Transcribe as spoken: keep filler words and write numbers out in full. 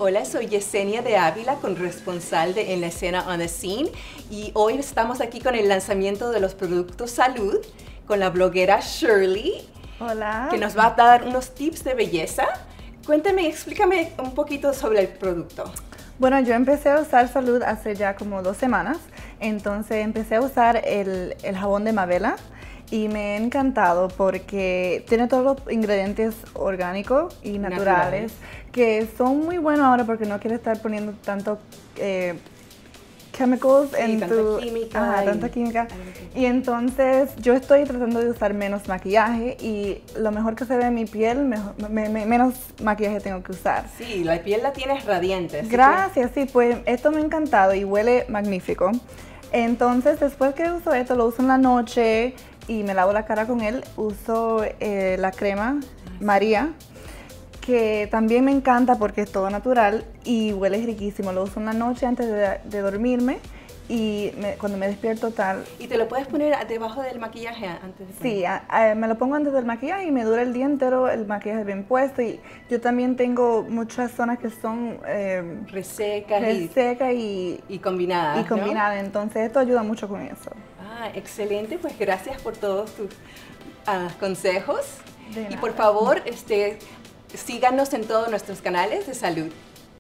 Hola, soy Yesenia de Ávila, corresponsal de En la Escena On The Scene, y hoy estamos aquí con el lanzamiento de los productos Salud con la bloguera Shirley. Hola. Que nos va a dar unos tips de belleza. Cuéntame, explícame un poquito sobre el producto. Bueno, yo empecé a usar Salud hace ya como dos semanas, entonces empecé a usar el, el jabón de Mavela y me ha encantado porque tiene todos los ingredientes orgánicos y naturales, naturales. que son muy buenos ahora porque no quiero estar poniendo tanto eh, chemicals sí, en tanta tu química ajá, y, tanta química y entonces yo estoy tratando de usar menos maquillaje y lo mejor que se ve en mi piel mejor, me, me, menos maquillaje tengo que usar. Sí, la piel la tienes radiante. Gracias, que... sí, pues esto me ha encantado y huele magnífico. Entonces después que uso esto, lo uso en la noche y me lavo la cara con él, uso eh, la crema María, que también me encanta porque es todo natural y huele riquísimo. Lo uso en la noche antes de, de dormirme y me, cuando me despierto tal. ¿Y te lo puedes poner debajo del maquillaje antes de poner? Sí, a, a, me lo pongo antes del maquillaje y me dura el día entero el maquillaje bien puesto. Y yo también tengo muchas zonas que son eh, resecas, reseca y, y, y combinadas. Y combinadas, ¿no? Entonces esto ayuda mucho con eso. Ah, excelente, pues gracias por todos tus uh, consejos. De y nada. por favor, este, síganos en todos nuestros canales de salud.